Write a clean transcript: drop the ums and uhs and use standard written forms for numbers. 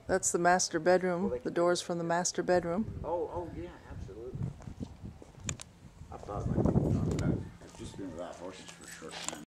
That's the master bedroom. The doors from the master bedroom. Oh, yeah, absolutely. I thought it might be, I've just been without horses for a short time.